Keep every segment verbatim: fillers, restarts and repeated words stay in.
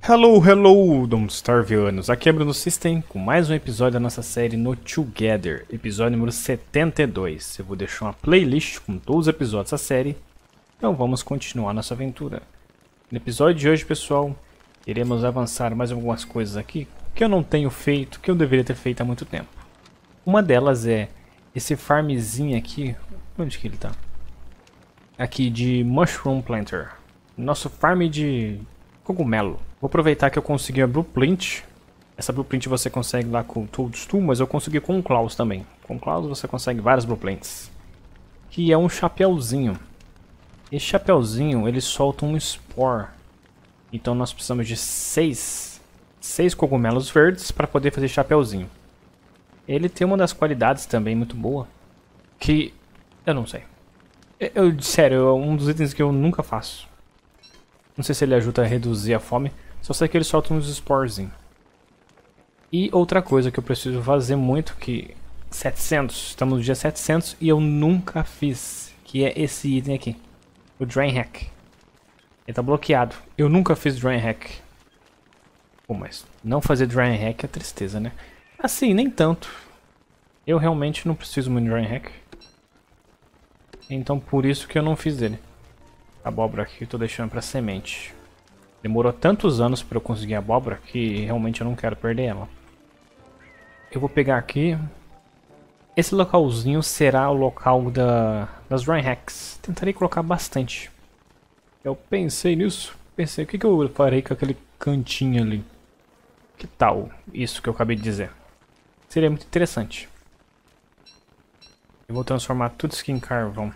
Hello, hello, Domstarvianos! Aqui é Bruno System com mais um episódio da nossa série No Together, episódio número setenta e dois. Eu vou deixar uma playlist com todos os episódios da série, então vamos continuar nossa aventura. No episódio de hoje, pessoal, iremos avançar mais algumas coisas aqui que eu não tenho feito, que eu deveria ter feito há muito tempo. Uma delas é esse farmzinho aqui, onde que ele tá? Aqui de Mushroom Planter, nosso farm de cogumelo. Vou aproveitar que eu consegui a Blueprint. Essa Blueprint você consegue lá com o Toadstool, mas eu consegui com o Klaus também. Com o Klaus você consegue várias Blueprints. Que é um chapéuzinho. Esse chapéuzinho, ele solta um Spore. Então nós precisamos de seis, seis cogumelos verdes para poder fazer chapéuzinho. Ele tem uma das qualidades também muito boa. Que eu não sei. Eu, sério, é um dos itens que eu nunca faço. Não sei se ele ajuda a reduzir a fome. Só sei que ele solta uns sporezinhos. E outra coisa que eu preciso fazer muito, que setecentos, estamos no dia setecentos e eu nunca fiz, que é esse item aqui, o Drain Hack. Ele tá bloqueado. Eu nunca fiz Drain Hack. Pô, mas não fazer Drain Hack é tristeza, né? Assim, nem tanto. Eu realmente não preciso muito de Drain Hack. Então por isso que eu não fiz ele. A abóbora aqui eu tô deixando pra semente. Demorou tantos anos para eu conseguir a abóbora que realmente eu não quero perder ela. Eu vou pegar aqui. Esse localzinho será o local da, das Drain Hacks. Tentarei colocar bastante. Eu pensei nisso. Pensei, o que, que eu farei com aquele cantinho ali? Que tal isso que eu acabei de dizer? Seria muito interessante. Eu vou transformar tudo isso aqui em carvão.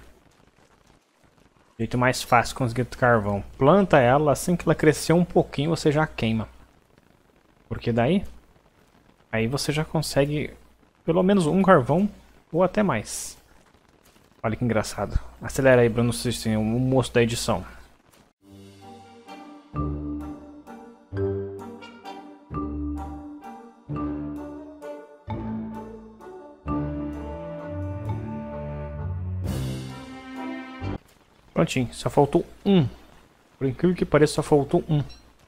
Jeito mais fácil conseguir carvão. Planta ela, assim que ela crescer um pouquinho você já queima. Porque daí, aí você já consegue pelo menos um carvão ou até mais. Olha que engraçado. Acelera aí, Bruno System, o moço da edição. Prontinho, só faltou um. Por incrível que pareça, só faltou um.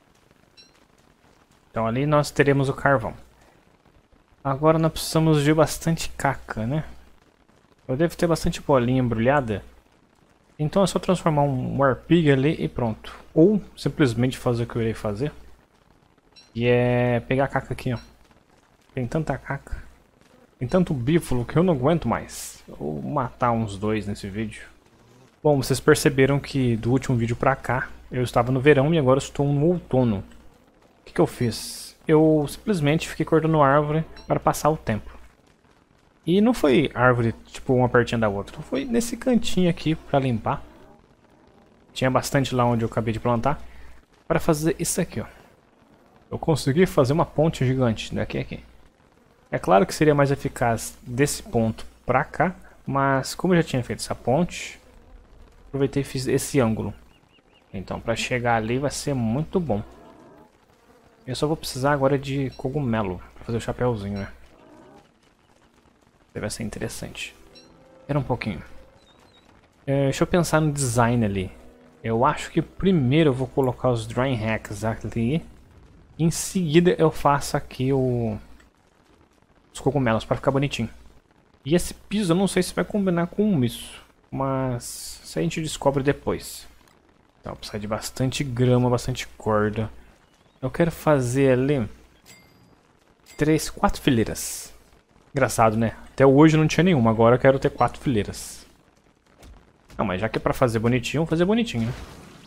Então ali nós teremos o carvão. Agora nós precisamos de bastante caca, né? Eu devo ter bastante bolinha embrulhada. Então é só transformar um warpig ali e pronto. Ou simplesmente fazer o que eu irei fazer. E é pegar a caca aqui, ó. Tem tanta caca. Tem tanto bífalo que eu não aguento mais. Vou matar uns dois nesse vídeo. Bom, vocês perceberam que do último vídeo pra cá, eu estava no verão e agora estou no outono. O que, que eu fiz? Eu simplesmente fiquei cortando árvore para passar o tempo. E não foi árvore, tipo, uma pertinho da outra. Foi nesse cantinho aqui para limpar. Tinha bastante lá onde eu acabei de plantar. Para fazer isso aqui, ó. Eu consegui fazer uma ponte gigante daqui a aqui. É claro que seria mais eficaz desse ponto pra cá. Mas como eu já tinha feito essa ponte... aproveitei e fiz esse ângulo. Então para chegar ali vai ser muito bom. Eu só vou precisar agora de cogumelo para fazer o chapéuzinho, né? Vai ser interessante. Espera um pouquinho. É, deixa eu pensar no design ali. Eu acho que primeiro eu vou colocar os Drain Hacks ali. Em seguida eu faço aqui o... os cogumelos para ficar bonitinho. E esse piso eu não sei se vai combinar com isso. Mas isso a gente descobre depois. Então precisa de bastante grama, bastante corda. Eu quero fazer ali três, quatro fileiras. Engraçado, né? Até hoje não tinha nenhuma, agora eu quero ter quatro fileiras. Não, mas já que é pra fazer bonitinho, vou fazer bonitinho, né?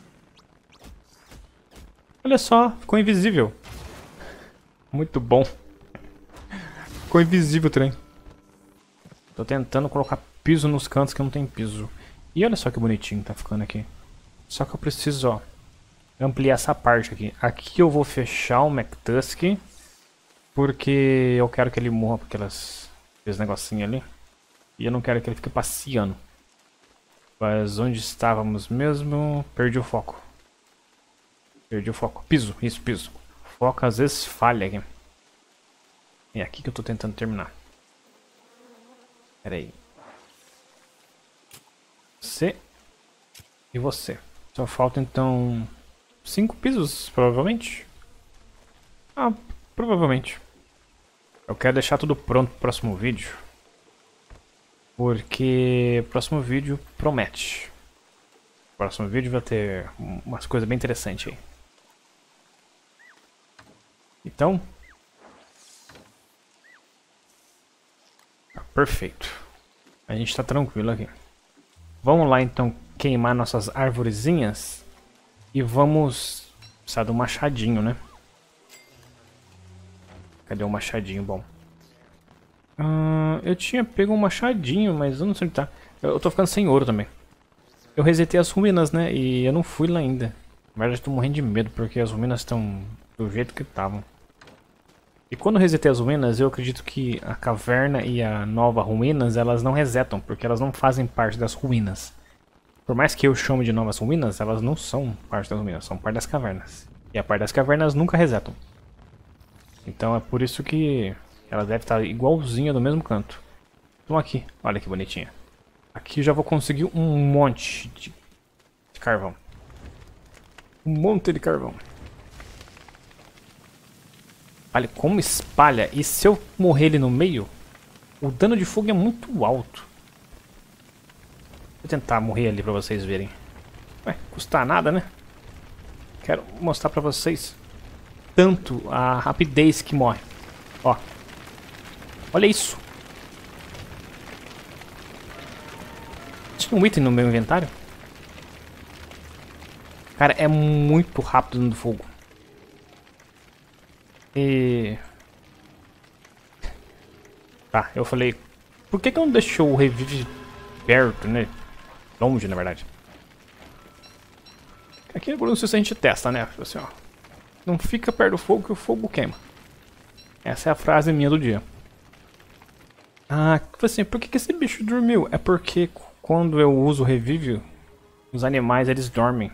Olha só, ficou invisível. Muito bom. Ficou invisível o trem. Tô tentando colocar piso nos cantos que não tem piso. E olha só que bonitinho tá ficando aqui. Só que eu preciso, ó, ampliar essa parte aqui. Aqui eu vou fechar o McTusk. Porque eu quero que ele morra por aquelas, aqueles negocinhos ali. E eu não quero que ele fique passeando. Mas onde estávamos mesmo? Perdi o foco. Perdi o foco. Piso, isso, piso. O foco às vezes falha aqui. É aqui que eu tô tentando terminar. Pera aí. Você e você. Só falta então cinco pisos, provavelmente. Ah, provavelmente. Eu quero deixar tudo pronto pro próximo vídeo. Porque o próximo vídeo promete. O próximo vídeo vai ter umas coisas bem interessantes aí. Então... perfeito. A gente tá tranquilo aqui. Vamos lá então queimar nossas arvorezinhas. E vamos precisar de um machadinho, né? Cadê o machadinho bom? Uh, eu tinha pego um machadinho, mas eu não sei onde tá. Eu, eu tô ficando sem ouro também. Eu resetei as ruínas, né? E eu não fui lá ainda. Na verdade, eu tô morrendo de medo porque as ruínas estão do jeito que estavam. E quando eu resetei as ruínas, eu acredito que a caverna e a nova ruínas, elas não resetam, porque elas não fazem parte das ruínas. Por mais que eu chame de novas ruínas, elas não são parte das ruínas, são parte das cavernas. E a parte das cavernas nunca resetam. Então é por isso que ela deve estar igualzinha do mesmo canto. Então aqui, olha que bonitinha. Aqui eu já vou conseguir um monte de, de carvão. Um monte de carvão. Olha como espalha. E se eu morrer ele no meio, o dano de fogo é muito alto. Vou tentar morrer ali pra vocês verem. Ué, custa nada, né? Quero mostrar pra vocês tanto a rapidez que morre. Ó. Olha isso. Tinha um item no meu inventário. Cara, é muito rápido no fogo. E... tá, eu falei... por que que eu não deixou o revive perto, né? Longe, na verdade. Aqui agora não sei se a gente testa, né? Assim, ó. Não fica perto do fogo que o fogo queima. Essa é a frase minha do dia. Ah, assim, por que que esse bicho dormiu? É porque quando eu uso o revive, os animais eles dormem.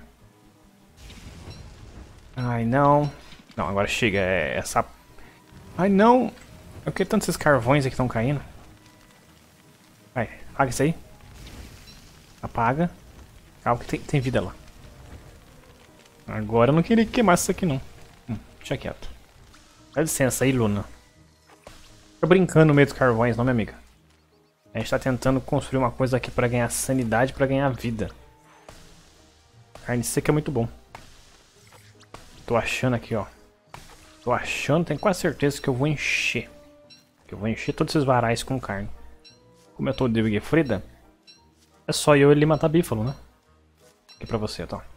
Ai, não. Não, agora chega. É essa... ai, não. Eu queria tanto esses carvões aqui que estão caindo. Vai, apaga isso aí. Apaga. Calma que tem, tem vida lá. Agora eu não queria queimar isso aqui não. Hum, deixa quieto. Dá licença aí, Luna. Tô brincando no meio dos carvões, não, minha amiga. A gente tá tentando construir uma coisa aqui pra ganhar sanidade, pra ganhar vida. Carne seca é muito bom. Tô achando aqui, ó. Tô achando, tenho quase certeza que eu vou encher. Que eu vou encher todos esses varais com carne. Como eu tô de Big Frida, é só eu e ele matar bífalo, né? Aqui pra você, tá?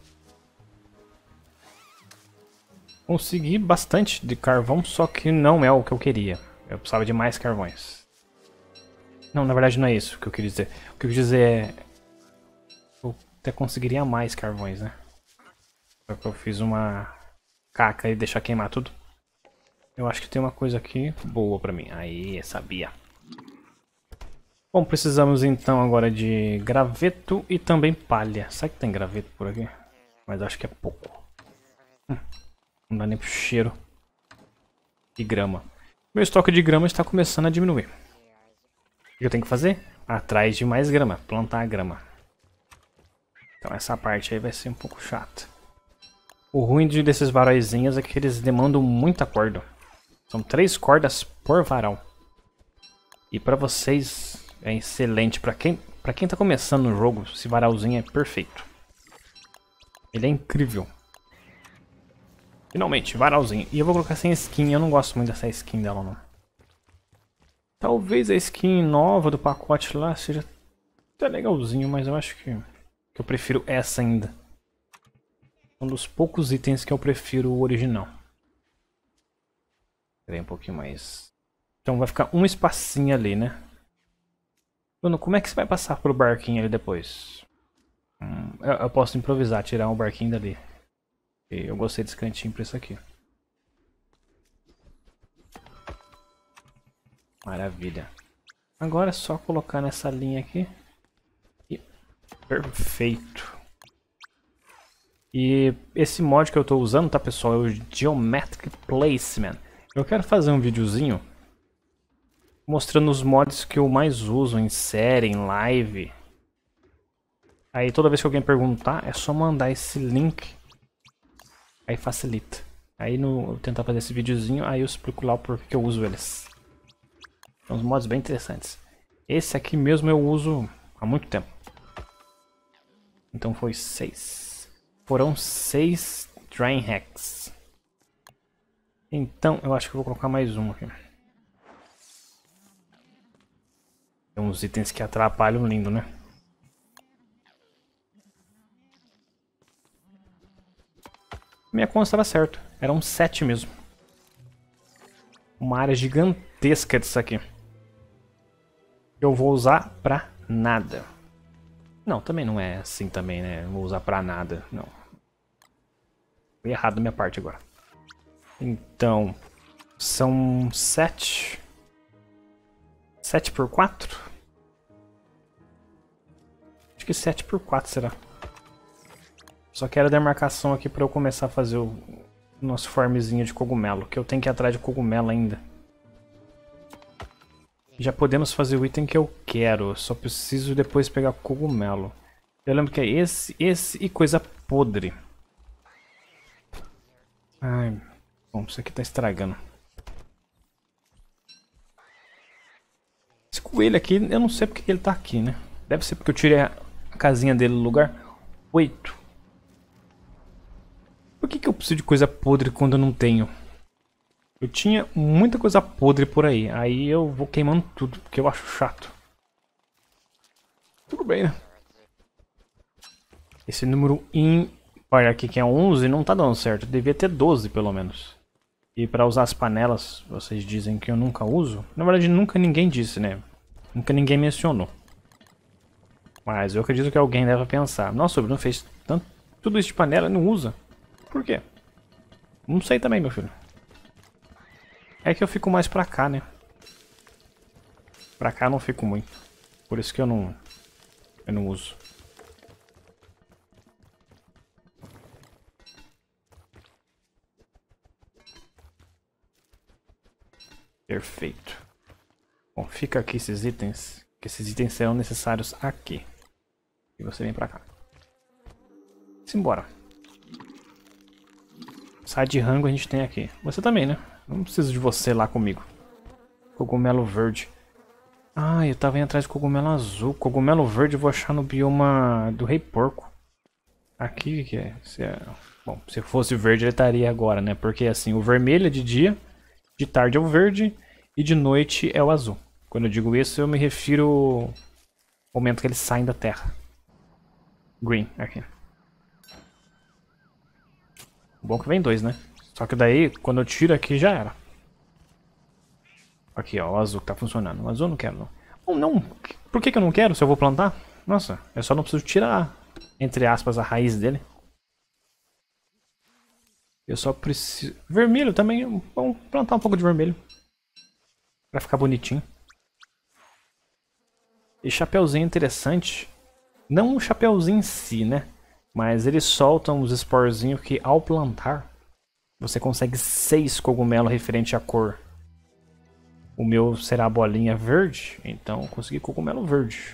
Consegui bastante de carvão, só que não é o que eu queria. Eu precisava de mais carvões. Não, na verdade não é isso que eu queria dizer. O que eu quis dizer é... eu até conseguiria mais carvões, né? Só que eu fiz uma caca e deixar queimar tudo. Eu acho que tem uma coisa aqui boa pra mim. Aí, sabia. Bom, precisamos então agora de graveto e também palha. Será que tem graveto por aqui? Mas acho que é pouco. Hum, não dá nem pro cheiro. E grama. Meu estoque de grama está começando a diminuir. O que eu tenho que fazer? Atrás de mais grama. Plantar a grama. Então essa parte aí vai ser um pouco chata. O ruim de, desses varóizinhos é que eles demandam muita corda. São três cordas por varal. E pra vocês é excelente. Pra quem, pra quem tá começando no jogo, esse varalzinho é perfeito. Ele é incrível. Finalmente, varalzinho. E eu vou colocar sem skin. Eu não gosto muito dessa skin dela, não. Talvez a skin nova do pacote lá seja até legalzinho, mas eu acho que, que eu prefiro essa ainda. Um dos poucos itens que eu prefiro o original. Esperei um pouquinho mais. Então vai ficar um espacinho ali, né? Bruno, como é que você vai passar pelo barquinho ali depois? Hum, eu, eu posso improvisar, tirar um barquinho dali. E eu gostei desse cantinho pra isso aqui. Maravilha. Agora é só colocar nessa linha aqui. E... perfeito. E esse mod que eu estou usando, tá pessoal, é o Geometric Placement. Eu quero fazer um videozinho mostrando os mods que eu mais uso em série, em live. Aí toda vez que alguém perguntar, é só mandar esse link. Aí facilita. Aí no, eu vou tentar fazer esse videozinho, aí eu explico lá o porquê que eu uso eles. São uns mods bem interessantes. Esse aqui mesmo eu uso há muito tempo. Então foi seis. Foram seis Drying Hacks. Então eu acho que eu vou colocar mais um aqui. Tem uns itens que atrapalham lindo, né? Minha conta estava certa. Eram sete mesmo. Uma área gigantesca disso aqui. Eu vou usar pra nada. Não, também não é assim também, né? Vou usar pra nada, não. Foi errado da minha parte agora. Então, são sete. sete por quatro? Acho que sete por quatro será. Só quero a demarcação aqui pra eu começar a fazer o nosso farmzinho de cogumelo, que eu tenho que ir atrás de cogumelo ainda. Já podemos fazer o item que eu quero, só preciso depois pegar cogumelo. Eu lembro que é esse, esse e coisa podre. Ai, bom, isso aqui tá estragando. Esse coelho aqui, eu não sei porque que ele tá aqui, né? Deve ser porque eu tirei a casinha dele do lugar. Oito. Por que que eu preciso de coisa podre quando eu não tenho? Eu tinha muita coisa podre por aí. Aí eu vou queimando tudo, porque eu acho chato. Tudo bem, né? Esse número ímpar aqui, que é onze, não tá dando certo. Devia ter doze, pelo menos. E pra usar as panelas, vocês dizem que eu nunca uso. Na verdade, nunca ninguém disse, né? Nunca ninguém mencionou. Mas eu acredito que alguém deve pensar. Nossa, o Bruno fez tanto, tudo isso de panela e não usa. Por quê? Não sei também, meu filho. É que eu fico mais pra cá, né? Pra cá eu não fico muito. Por isso que eu não... Eu não uso. Perfeito. Bom, fica aqui esses itens. Que esses itens serão necessários aqui. E você vem pra cá. Simbora. Sai de rango a gente tem aqui. Você também, né? Não preciso de você lá comigo. Cogumelo verde. Ah, eu tava indo atrás de cogumelo azul. Cogumelo verde eu vou achar no bioma do Rei Porco. Aqui que é, se é... Bom, se fosse verde ele estaria agora, né? Porque assim, o vermelho é de dia, de tarde é o verde e de noite é o azul. Quando eu digo isso, eu me refiro ao momento que eles saem da terra. Green, aqui. Bom que vem dois, né? Só que daí, quando eu tiro aqui, já era. Aqui, ó, o azul que tá funcionando. O azul eu não quero, não. Bom, não. Por que que eu não quero se eu vou plantar? Nossa, eu só não preciso tirar, entre aspas, a raiz dele. Eu só preciso... Vermelho também. Vamos plantar um pouco de vermelho. Pra ficar bonitinho. E chapeuzinho interessante. Não o chapeuzinho em si, né? Mas eles soltam os esporzinhos que ao plantar você consegue seis cogumelos referente à cor. O meu será a bolinha verde, então eu consegui cogumelo verde.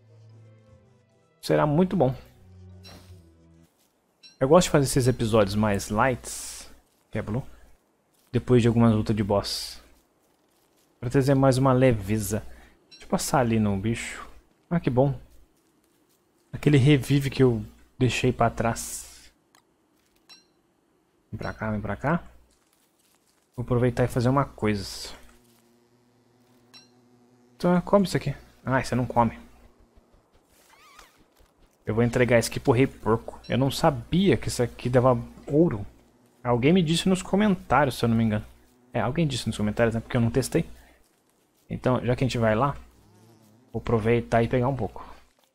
Será muito bom. Eu gosto de fazer esses episódios mais lights, que é blue, depois de algumas lutas de boss. Pra trazer mais uma leveza. Deixa eu passar ali no bicho. Ah, que bom. Aquele revive que eu deixei pra trás. Vem pra cá, vem pra cá. Vou aproveitar e fazer uma coisa. Então, come isso aqui. Ah, você não come. Eu vou entregar isso aqui pro Rei Porco. Eu não sabia que isso aqui dava ouro. Alguém me disse nos comentários, se eu não me engano. É, alguém disse nos comentários, né? Porque eu não testei. Então, já que a gente vai lá, vou aproveitar e pegar um pouco.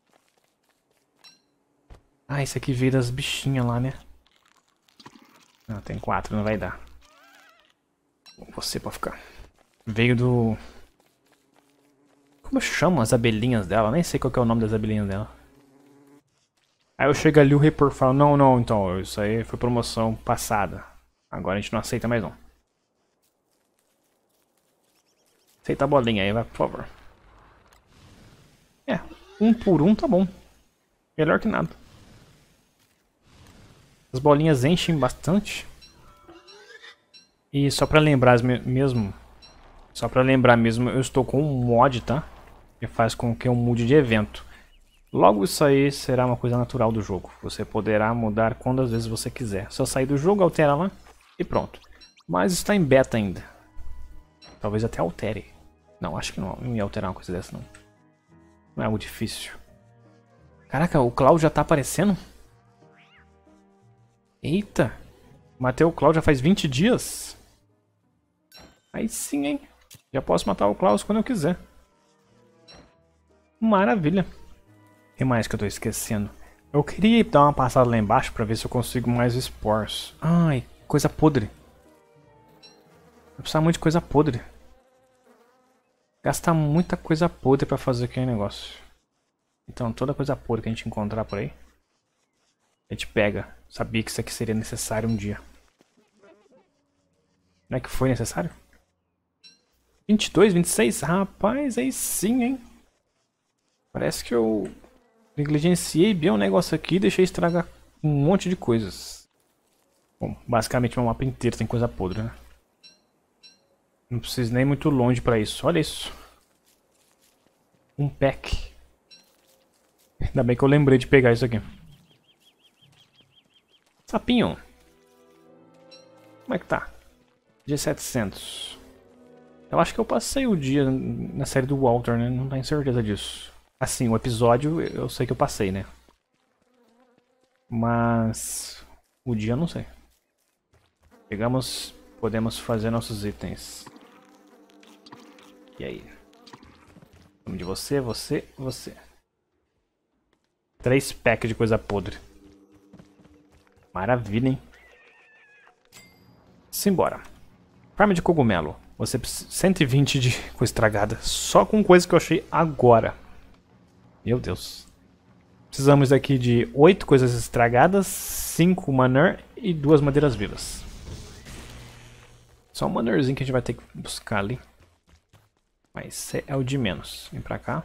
Ah, esse aqui vira as bichinhas lá, né? Não, tem quatro, não vai dar. Você pode ficar. Veio do... Como eu chamo as abelhinhas dela? Nem sei qual que é o nome das abelhinhas dela. Aí eu chego ali, o Rei Porco fala, não, não, então, isso aí foi promoção passada. Agora a gente não aceita mais não. Aceita a bolinha aí, vai, por favor. É, um por um tá bom. Melhor que nada. As bolinhas enchem bastante. E só pra lembrar me- mesmo, só pra lembrar mesmo, eu estou com um mod, tá? Que faz com que eu mude de evento. Logo isso aí será uma coisa natural do jogo. Você poderá mudar quantas vezes você quiser. Só sair do jogo, altera lá e pronto. Mas está em beta ainda. Talvez até altere. Não, acho que não, não ia alterar uma coisa dessa não. Não é algo difícil. Caraca, o Cloud já tá aparecendo? Eita. Matei o Cloud já faz vinte dias. Aí sim, hein. Já posso matar o Klaus quando eu quiser. Maravilha. O que mais que eu tô esquecendo? Eu queria dar uma passada lá embaixo pra ver se eu consigo mais spores. Ai, coisa podre. Vou precisar muito de coisa podre. Gastar muita coisa podre pra fazer aquele negócio. Então toda coisa podre que a gente encontrar por aí, a gente pega. Sabia que isso aqui seria necessário um dia. Não é que foi necessário? vinte e dois, vinte e seis? Rapaz, aí sim, hein? Parece que eu negligenciei bem o negócio aqui e deixei estragar um monte de coisas. Bom, basicamente meu mapa inteiro tem coisa podre, né? Não preciso nem muito longe pra isso. Olha isso. Um pack. Ainda bem que eu lembrei de pegar isso aqui. Sapinho. Como é que tá? G setecentos. Eu acho que eu passei o dia na série do Walter, né? Não tenho certeza disso. Assim, o episódio eu sei que eu passei, né? Mas o dia eu não sei. Pegamos, podemos fazer nossos itens. E aí? Vamos de você, você, você. Três packs de coisa podre. Maravilha, hein? Simbora. Farm de cogumelo. Você precisa... cento e vinte de coisa estragada. Só com coisa que eu achei agora. Meu Deus. Precisamos aqui de oito coisas estragadas, cinco manure e duas madeiras vivas. Só um manurezinho que a gente vai ter que buscar ali. Mas é o de menos. Vem pra cá.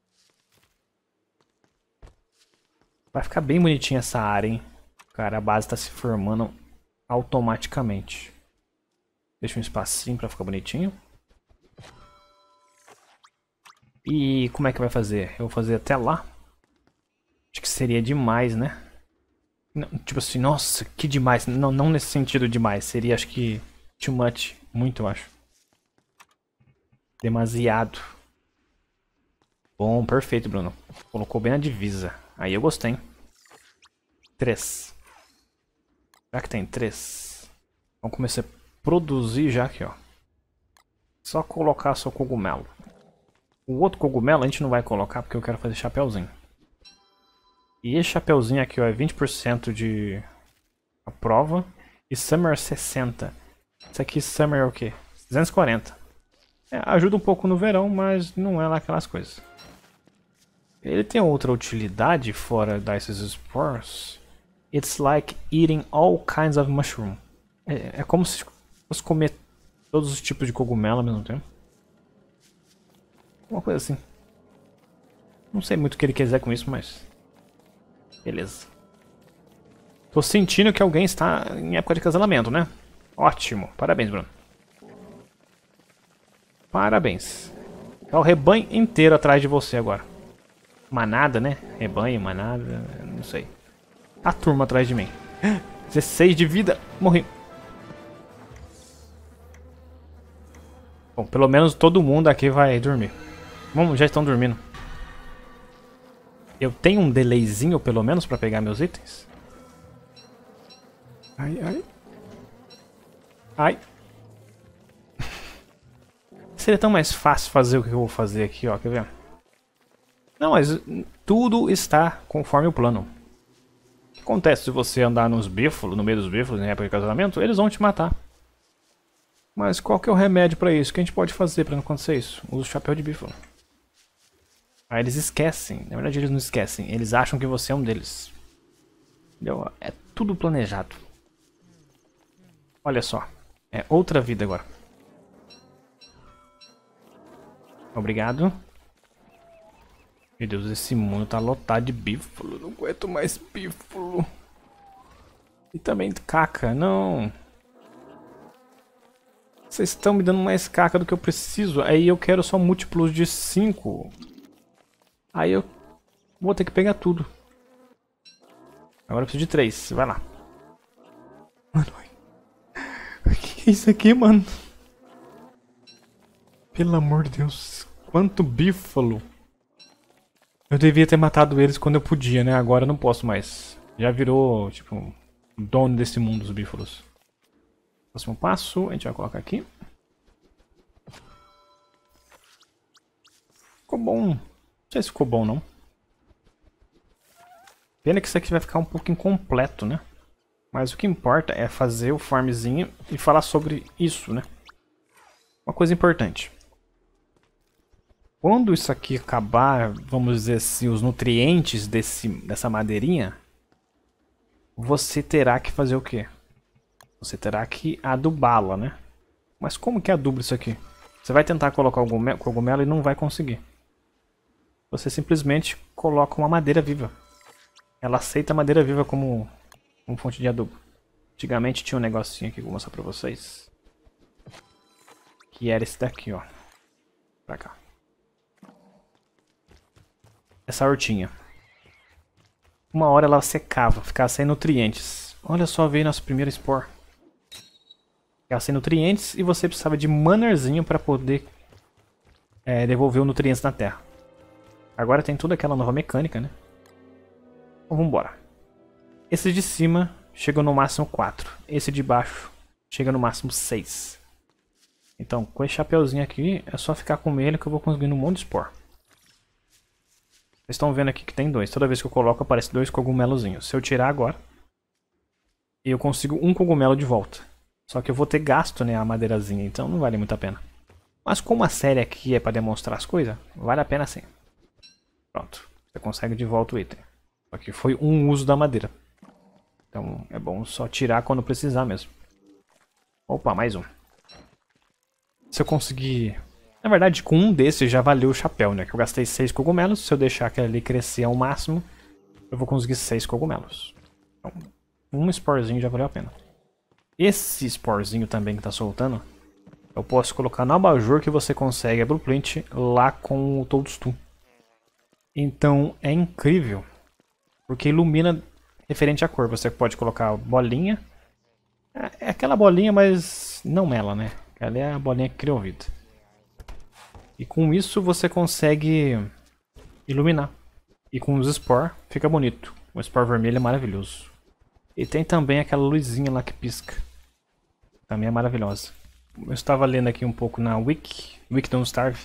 Vai ficar bem bonitinha essa área, hein? Cara, a base tá se formando automaticamente. Deixa um espacinho pra ficar bonitinho. E como é que vai fazer? Eu vou fazer até lá? Acho que seria demais, né? Não, tipo assim, nossa, que demais. Não, não nesse sentido demais. Seria, acho que, too much. Muito, eu acho. Demasiado. Bom, perfeito, Bruno. Colocou bem na divisa. Aí eu gostei, hein? Três. Já que tem três. Vamos começar a produzir já aqui, ó. Só colocar só cogumelo. O outro cogumelo a gente não vai colocar porque eu quero fazer chapeuzinho. E esse chapeuzinho aqui, ó, é vinte por cento de a prova. E Summer sessenta. Isso aqui Summer é o quê? duzentos e quarenta. É, ajuda um pouco no verão, mas não é lá aquelas coisas. Ele tem outra utilidade fora desses spores. It's like eating all kinds of mushroom. É, é como se fosse comer todos os tipos de cogumelo ao mesmo tempo. Uma coisa assim. Não sei muito o que ele quer dizer com isso, mas... beleza. Tô sentindo que alguém está em época de casamento, né? Ótimo. Parabéns, Bruno. Parabéns. É o rebanho inteiro atrás de você agora. Manada, né? Rebanho, manada, não sei. A turma atrás de mim. dezesseis de vida. Morri. Bom, pelo menos todo mundo aqui vai dormir. Vamos, já estão dormindo. Eu tenho um delayzinho, pelo menos, pra pegar meus itens? Ai, ai. Ai. Seria tão mais fácil fazer o que eu vou fazer aqui, ó. Quer ver? Não, mas tudo está conforme o plano. O que acontece se você andar nos bífalos, no meio dos bífalos, em época de casamento? Eles vão te matar. Mas qual que é o remédio pra isso? O que a gente pode fazer pra não acontecer isso? Usa o chapéu de bífalo. Aí eles esquecem. Na verdade eles não esquecem. Eles acham que você é um deles. Entendeu? É tudo planejado. Olha só. É outra vida agora. Obrigado. Meu Deus, esse mundo tá lotado de bífalo. Não aguento mais bífalo. E também caca, não. Vocês estão me dando mais caca do que eu preciso. Aí eu quero só múltiplos de cinco. Aí eu vou ter que pegar tudo. Agora eu preciso de três. Vai lá. Mano, o que é isso aqui, mano? Pelo amor de Deus. Quanto bífalo. Eu devia ter matado eles quando eu podia, né? Agora eu não posso mais. Já virou, tipo, dono desse mundo, os bífalos. Próximo passo, a gente vai colocar aqui. Ficou bom. Não sei se ficou bom, não. Pena que isso aqui vai ficar um pouco incompleto, né? Mas o que importa é fazer o farmzinho e falar sobre isso, né? Uma coisa importante. Quando isso aqui acabar, vamos dizer assim, os nutrientes desse, dessa madeirinha, você terá que fazer o quê? Você terá que adubá-la, né? Mas como que aduba isso aqui? Você vai tentar colocar o cogumelo e não vai conseguir. Você simplesmente coloca uma madeira viva. Ela aceita a madeira viva como, como fonte de adubo. Antigamente tinha um negocinho aqui que eu vou mostrar pra vocês. Que era esse daqui, ó. Pra cá. Essa hortinha. Uma hora ela secava, ficava sem nutrientes. Olha só, veio nosso primeiro spore. Ficava sem nutrientes e você precisava de manerzinho para poder é, devolver os nutrientes na terra. Agora tem toda aquela nova mecânica, né? Então vambora. Esse de cima chega no máximo quatro. Esse de baixo chega no máximo seis. Então com esse chapeuzinho aqui é só ficar com ele que eu vou conseguindo um monte de spore. Vocês estão vendo aqui que tem dois. Toda vez que eu coloco aparece dois cogumelozinhos. Se eu tirar agora, eu consigo um cogumelo de volta. Só que eu vou ter gasto, né, a madeirazinha, então não vale muito a pena. Mas como a série aqui é para demonstrar as coisas, vale a pena sim. Pronto, você consegue de volta o item. Só que foi um uso da madeira. Então é bom só tirar quando precisar mesmo. Opa, mais um. Se eu conseguir... Na verdade, com um desses já valeu o chapéu, né? Que eu gastei seis cogumelos. Se eu deixar aquele ali crescer ao máximo, eu vou conseguir seis cogumelos. Então, um sporzinho já valeu a pena. Esse sporzinho também que tá soltando, eu posso colocar no abajur que você consegue a blueprint lá com o Toadstool. Então é incrível, porque ilumina referente à cor. Você pode colocar bolinha. É aquela bolinha, mas não ela, né? Ela é a bolinha que cria o vida. E com isso você consegue iluminar. E com os spore fica bonito. O spore vermelho é maravilhoso. E tem também aquela luzinha lá que pisca. Também é maravilhosa. Eu estava lendo aqui um pouco na Wiki, Wiki Don't Starve.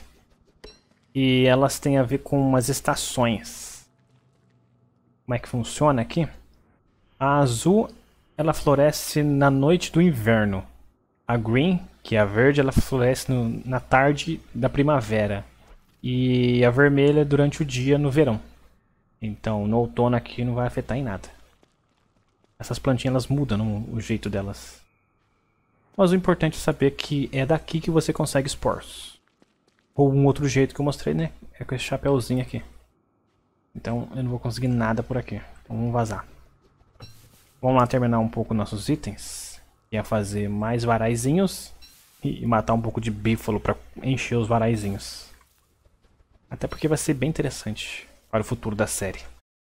E elas têm a ver com umas estações. Como é que funciona aqui? A azul, ela floresce na noite do inverno. A green, que é a verde, ela floresce no, na tarde da primavera. E a vermelha durante o dia no verão. Então no outono aqui não vai afetar em nada. Essas plantinhas elas mudam no, o jeito delas. Mas o importante é saber que é daqui que você consegue spores. Ou um outro jeito que eu mostrei, né? É com esse chapéuzinho aqui. Então eu não vou conseguir nada por aqui. Então vamos vazar. Vamos lá terminar um pouco nossos itens. Que é fazer mais varaizinhos. E matar um pouco de bífalo para encher os varaizinhos. Até porque vai ser bem interessante para o futuro da série.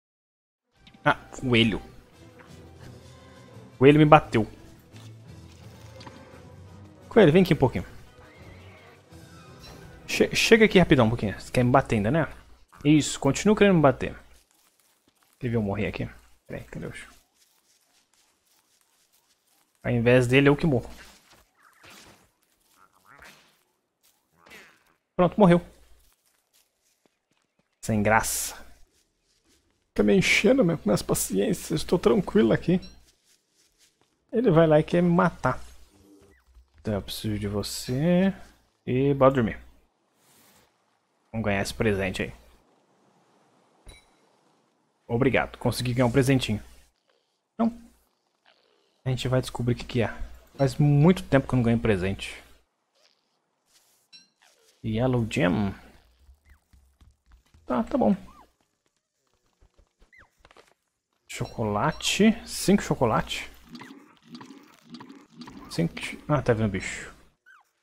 Ah, coelho. O coelho me bateu. Coelho, vem aqui um pouquinho. Che chega aqui rapidão um pouquinho. Você quer me bater ainda, né? Isso, continua querendo me bater. Quer ver eu morrer aqui? Peraí, cadê o... Ao invés dele, eu que morro. Pronto, morreu. Sem graça. Fica me enchendo minha paciência. Estou tranquilo aqui. Ele vai lá e quer me matar. Então eu preciso de você. E bora dormir. Vamos ganhar esse presente aí. Obrigado. Consegui ganhar um presentinho. Então, a gente vai descobrir o que, que é. Faz muito tempo que eu não ganho presente. Yellow Gem. Tá, tá bom. Chocolate. Cinco chocolate. Cinco... Ah, tá vendo bicho.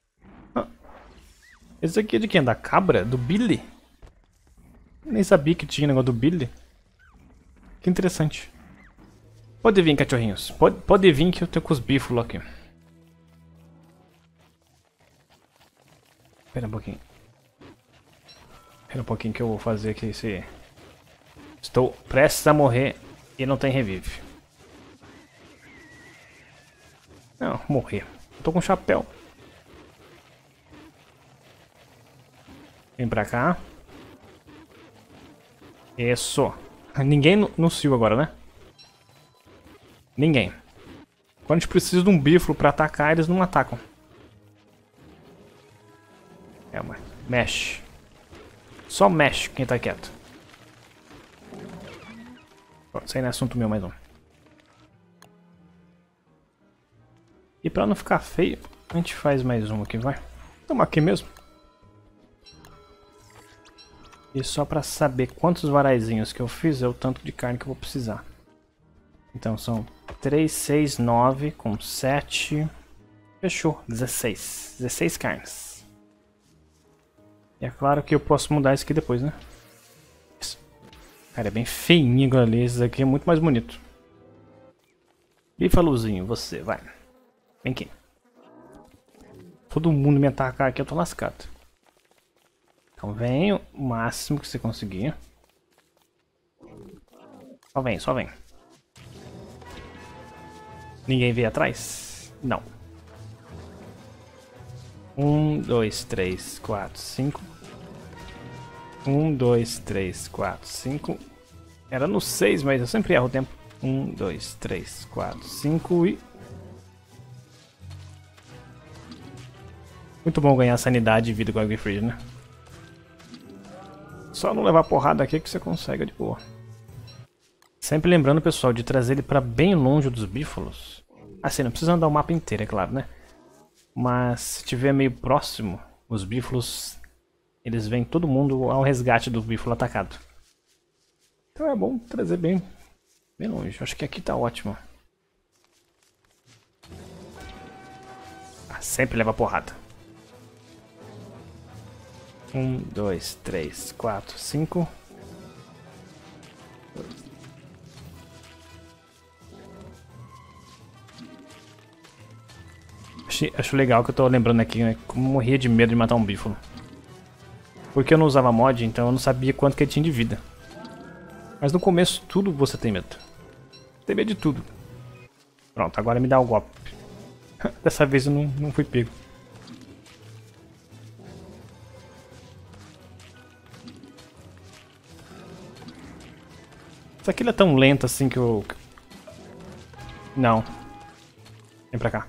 Esse aqui é de quem? Da cabra? Do Billy? Nem sabia que tinha negócio do Billy. Que interessante. Pode vir, cachorrinhos. Pode, pode vir que eu tenho com os bífalos aqui. Espera um pouquinho. Espera um pouquinho que eu vou fazer aqui esse... Estou prestes a morrer e não tem revive. Não, morrer. Tô com chapéu. Vem pra cá. Isso. Ninguém no, no cio agora, né? Ninguém. Quando a gente precisa de um bífalo pra atacar, eles não atacam. É, mas mexe. Só mexe quem tá quieto. Pronto, isso aí não é assunto meu mais um. E pra não ficar feio, a gente faz mais um aqui, vai. Vamos aqui mesmo. E só pra saber quantos varaizinhos que eu fiz é o tanto de carne que eu vou precisar. Então são três, seis, nove com sete. Fechou, dezesseis. dezesseis carnes. E é claro que eu posso mudar isso aqui depois, né? Isso. Cara, é bem feinho ali. Esse aqui é muito mais bonito. Bífalozinho, você, vai. Vem aqui. Todo mundo me atacar aqui, eu tô lascado. Então vem o máximo que você conseguir. Só vem, só vem. Ninguém veio atrás? Não. Um, dois, três, quatro, cinco. Um, dois, três, quatro, cinco. Era no seis, mas eu sempre erro o tempo. Um, dois, três, quatro, cinco e... Muito bom ganhar sanidade e vida com a Gifrid, né? Só não levar porrada aqui que você consegue de boa. Sempre lembrando, pessoal, de trazer ele pra bem longe dos bífalos. Assim, não precisa andar o mapa inteiro, é claro, né? Mas se tiver meio próximo, os bífalos, eles vêm todo mundo ao resgate do bífalo atacado. Então é bom trazer bem, bem longe. Acho que aqui tá ótimo. Ah, sempre leva porrada. Um, dois, três, quatro, cinco. Acho, acho legal que eu tô lembrando aqui, né? Como eu morria de medo de matar um bífalo. Porque eu não usava mod, então eu não sabia quanto que ele tinha de vida. Mas no começo tudo você tem medo. Tem medo de tudo. Pronto, agora me dá o golpe. Dessa vez eu não, não fui pego. Isso aqui ele é tão lento assim que eu... Não. Vem pra cá.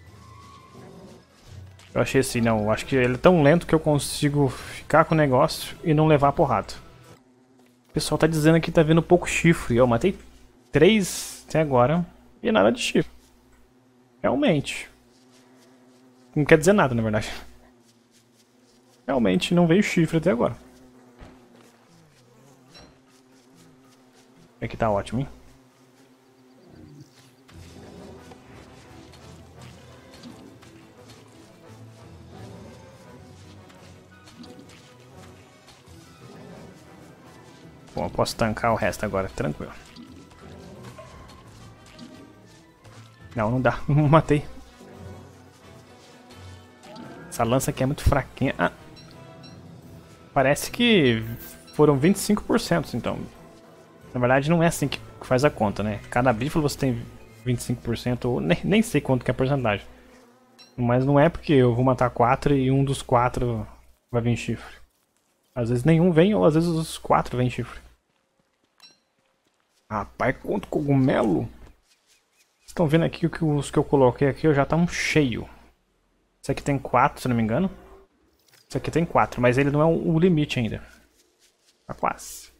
Eu achei assim, não. Eu acho que ele é tão lento que eu consigo ficar com o negócio e não levar a porrada. O pessoal tá dizendo que tá vendo pouco chifre. Eu matei três até agora e nada de chifre. Realmente. Não quer dizer nada, na verdade. Realmente não veio chifre até agora. Aqui tá ótimo, hein? Bom, eu posso tancar o resto agora, tranquilo. Não, não dá. Não matei. Essa lança aqui é muito fraquinha. Ah. Parece que foram vinte e cinco por cento, então. Na verdade não é assim que faz a conta, né? Cada bífalo você tem vinte e cinco por cento, ou nem, nem sei quanto que é a porcentagem. Mas não é porque eu vou matar quatro e um dos quatro vai vir chifre. Às vezes nenhum vem, ou às vezes os quatro vêm chifre. Rapaz, quanto cogumelo! Vocês estão vendo aqui que os que eu coloquei aqui já estão cheio. Esse aqui tem quatro, se não me engano. Esse aqui tem quatro, mas ele não é o limite ainda. Tá quase.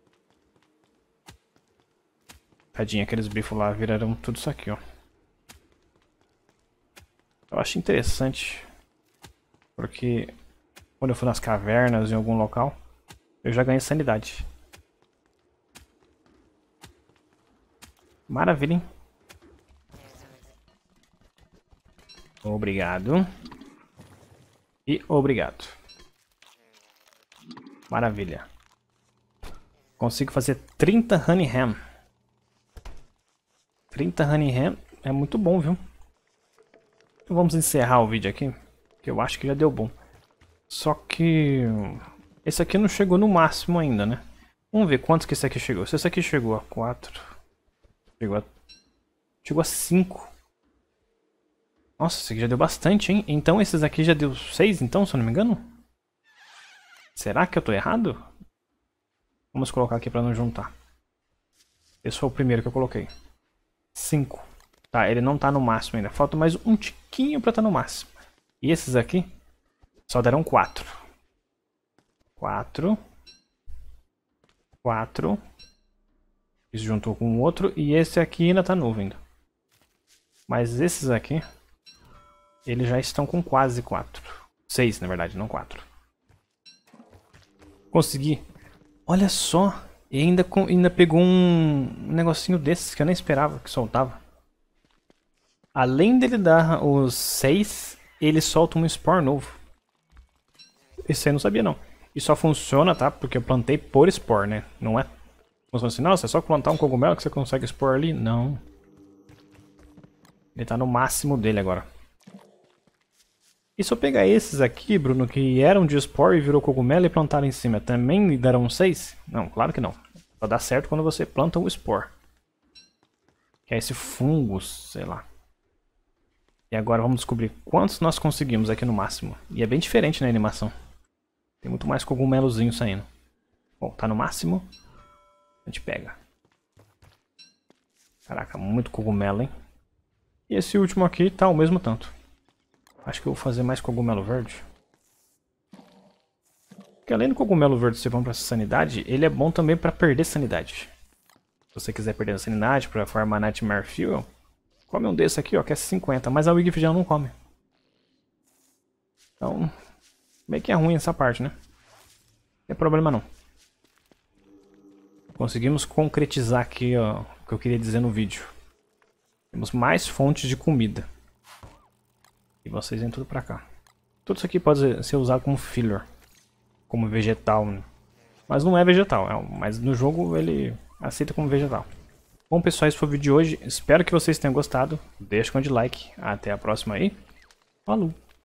Tadinho, aqueles bifos lá viraram tudo isso aqui, ó. Eu acho interessante. Porque quando eu for nas cavernas, em algum local, eu já ganhei sanidade. Maravilha, hein? Obrigado. E obrigado. Maravilha. Consigo fazer trinta honey ham. trinta honey ham é muito bom, viu? Então vamos encerrar o vídeo aqui, que eu acho que já deu bom. Só que esse aqui não chegou no máximo ainda, né? Vamos ver quantos que esse aqui chegou. Se esse aqui chegou a quatro, chegou a, chegou a cinco. Nossa, esse aqui já deu bastante, hein? Então esses aqui já deu seis, então, se eu não me engano? Será que eu tô errado? Vamos colocar aqui pra não juntar. Esse foi o primeiro que eu coloquei. cinco. Tá, ele não tá no máximo ainda. Falta mais um tiquinho pra tá no máximo. E esses aqui só deram quatro. quatro. quatro. Isso juntou com o outro. E esse aqui ainda tá novo ainda. Mas esses aqui, eles já estão com quase quatro. seis, na verdade, não quatro. Consegui. Olha só. E ainda, com, ainda pegou um negocinho desses que eu nem esperava que soltava. Além dele dar os seis, ele solta um spore novo. Esse aí eu não sabia não. E só funciona, tá? Porque eu plantei por spore, né? Não é funciona assim, nossa, é só plantar um cogumelo que você consegue spore ali? Não. Ele tá no máximo dele agora. E se eu pegar esses aqui, Bruno, que eram de spore e virou cogumelo e plantaram em cima, também me darão seis? Não, claro que não. Só dá certo quando você planta o spore. Que é esse fungo, sei lá. E agora vamos descobrir quantos nós conseguimos aqui no máximo. E é bem diferente na animação. Tem muito mais cogumelozinho saindo. Bom, tá no máximo. A gente pega. Caraca, muito cogumelo, hein? E esse último aqui tá o mesmo tanto. Acho que eu vou fazer mais cogumelo verde. Porque além do cogumelo verde ser bom pra sanidade, ele é bom também pra perder sanidade. Se você quiser perder a sanidade pra formar Nightmare Fuel, come um desse aqui, ó, que é cinquenta. Mas a Wigif já não come. Então, meio que é ruim essa parte, né? Não tem problema não. Conseguimos concretizar aqui, ó, o que eu queria dizer no vídeo. Temos mais fontes de comida. E vocês vêm tudo pra cá. Tudo isso aqui pode ser usado como filler. Como vegetal, né? Mas não é vegetal, é, mas no jogo ele aceita como vegetal. Bom pessoal, esse foi o vídeo de hoje. Espero que vocês tenham gostado. Deixa um like. Até a próxima aí. Falou!